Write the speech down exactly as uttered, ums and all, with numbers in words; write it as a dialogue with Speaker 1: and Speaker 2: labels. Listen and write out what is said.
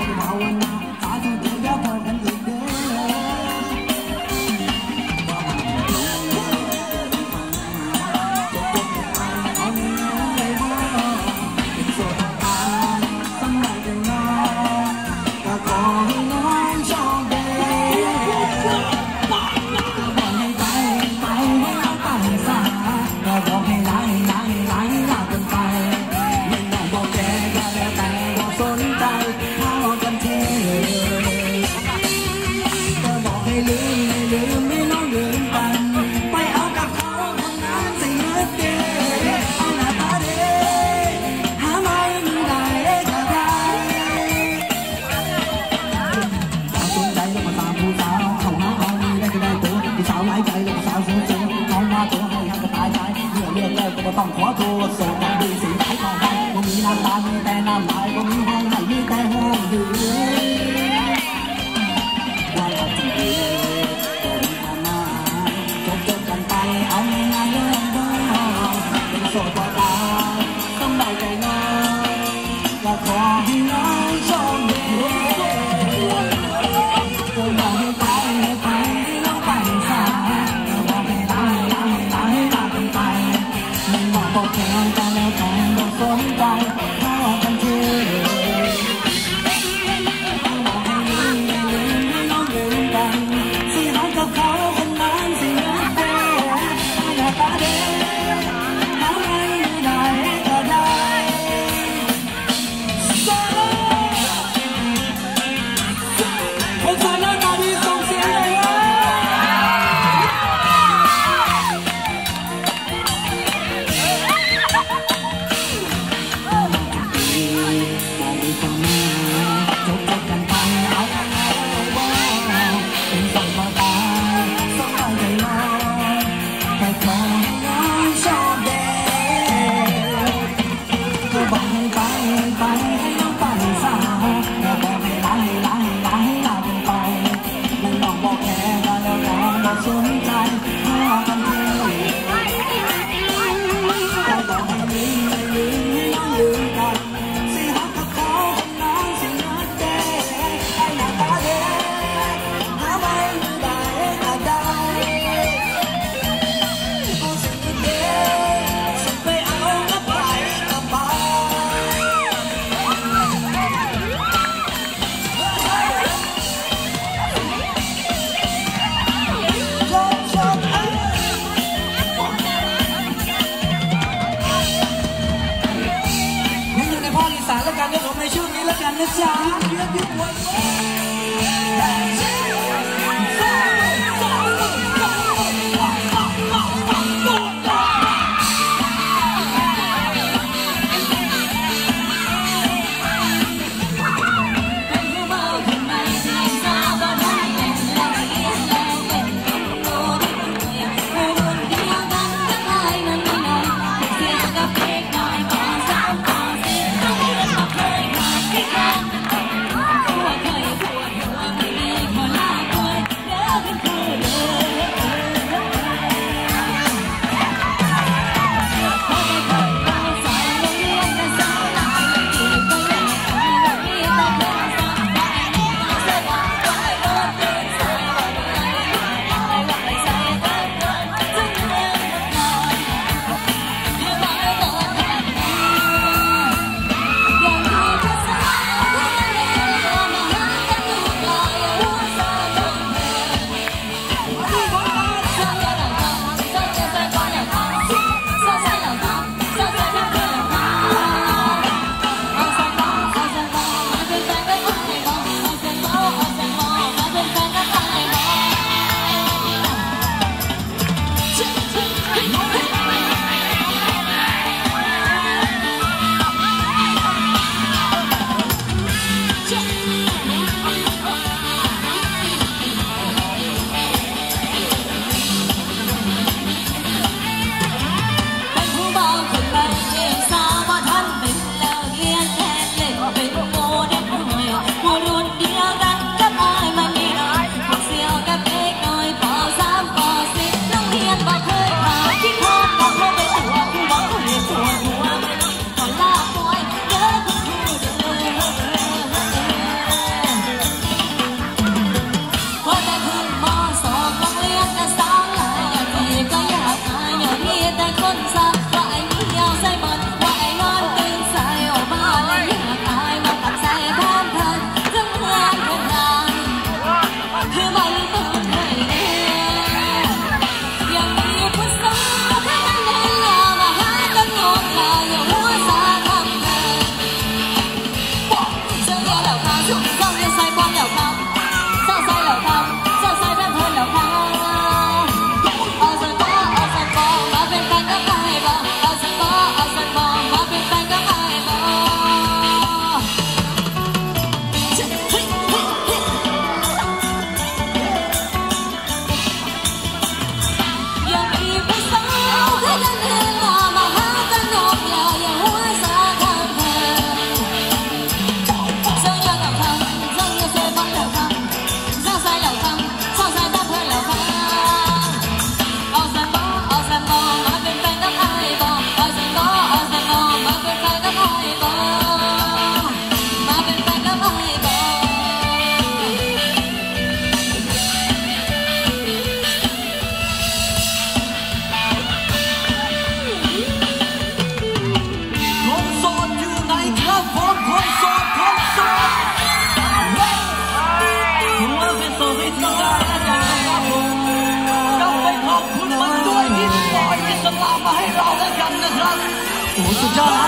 Speaker 1: ต้องขอโทษโสดแต่ดีสิ่งไหนก็ได้ก็มีน้ำตามีแต่น้ำลายก็มีห้องไหนมีแต่ห้องดื่มวันละทีก็มีอามาจบจบกันไปเอาง่ายๆเรื่องเบาเป็นโสดก็ได้ต้องได้ใจน้อยก็ขอให้น้องโชคดีก็บอกให้ไปให้ไปให้น้องไปซะก็บอกให้ลาให้ลาให้ลาให้ลากันไปไม่บอกบอกแค่กันแล้วแต่บอกสนใจเข้ากันทีบอกให้ลืมไม่ลืมให้น้องลืมกันสิรักกับเขาคนนั้นสิรักเด้อย่าตาเด้ทำให้ได้ก็ได้คนสาวหน้าตาดีส่งเสียงเลยว่าจบจบกันไปเอาเป็นสองตาสองใจร้อนแต่ขอให้น้องโชคดีก็บอกให้ไปไปให้น้องไปซะก็บอกให้ลาให้ลาให้ลาให้ลากันไปไม่ลองบอกแค่ก็แล้วแต่บอกสนใจเข้ากันทีก็บอกให้ลืมไม่ลืมให้น้องลืมกันสิรักกับเขาคนนั้นสิรักเด้ให้หน้าตาเด้หาไม่ได้ก็ได้เอาสิ่งเด้สิ่งไปเอาก็ไปก็ไปจบจบเอ้ยนี่อยู่ในภาคอีสานแล้วกันเดี๋ยวผมในช่วงนี้แล้วกันนะจ๊ะเรียกพี่บวยสุดยอด